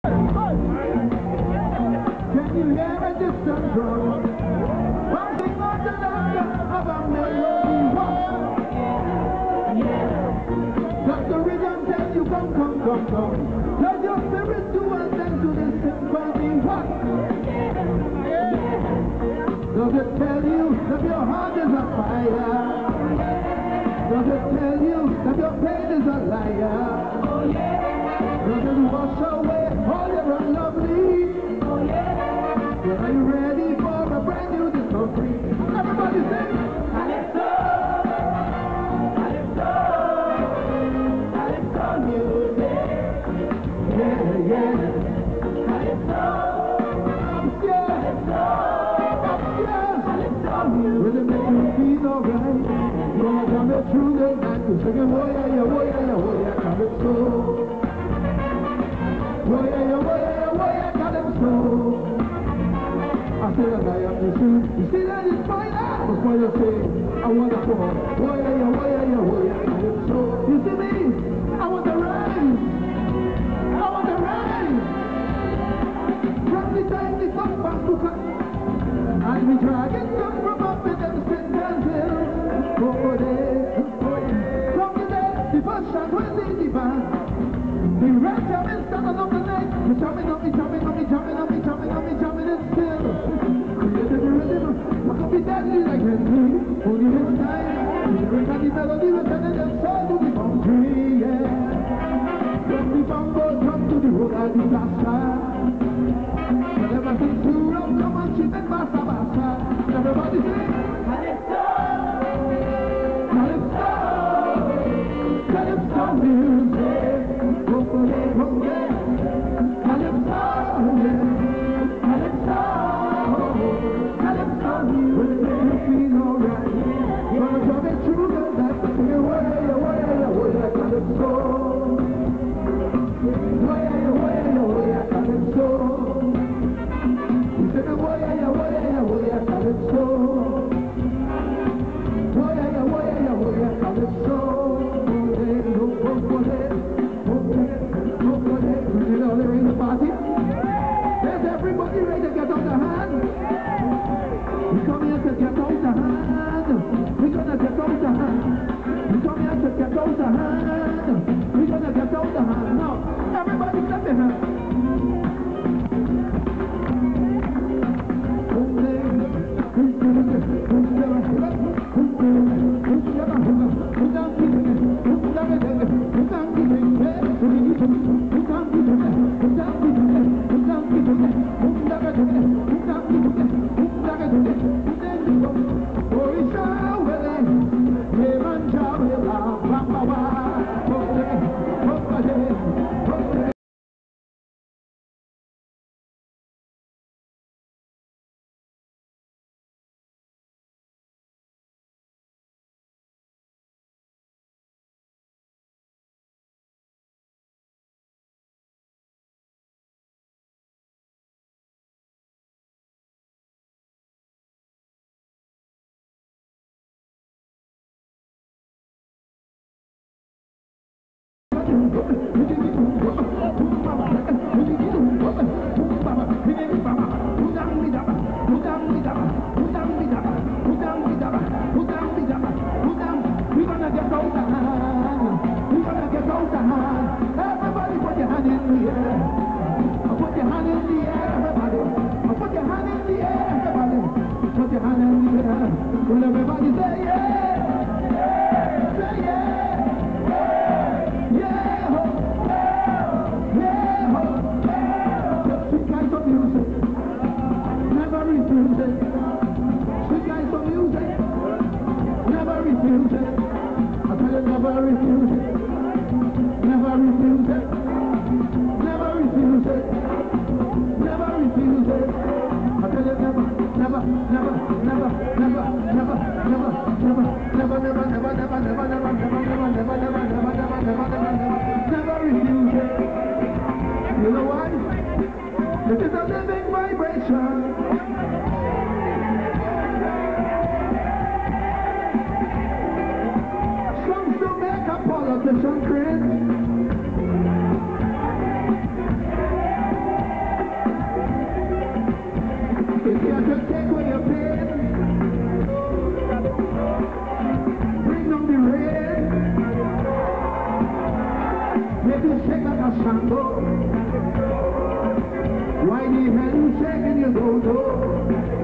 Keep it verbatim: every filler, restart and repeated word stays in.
Can you hear a distant drum? Bouncing on the laughter of a melody. Does the rhythm tell you come, come, come, come? Does your spirit do attend to this symphony? What? Does it tell you that your heart is a fire? Does it tell you that your pain is a liar? Does it wash away all your unlovely? Then are you ready for a brand new discovery? Everybody sing! Calypso! Calypso! Calypso music! Yeah, yeah! Calypso! Yeah! Calypso! Yeah! Calypso music! Will it make you feel alright? Gonna come it through the night. You're singing, oh yeah, yeah, oh yeah, yeah, oh yeah, Calypso! Oh yeah, yeah, oh yeah, yeah, oh yeah, Calypso! I feel like I am the truth. You see that it's fine now? Before you say, I want to fall. Oh yeah, yeah, oh yeah, yeah, oh yeah, Calypso. You see me? I want to rise. I want to rise. From the time they come back to cut. And we drag it up from up with them spin hills. Oh, they, from the day, the first shot was in the band. The red jamming started on the night. We jamming up, we jamming up, we jamming up, we jamming up, we jamming it still. Created the rhythm, I could be deadly like Henry. Only this time, the ring and the melody was sending them soul to the boundary, yeah. From the bongo drum to the road and the blasta. But ever since you rock, come on, chip and bassa bassa. Everybody sing, Calypso, Calypso, Calypso music. If you have to take away your pain, bring on the rain. Make you shake like a shango. Why the hell you shaking your go-go?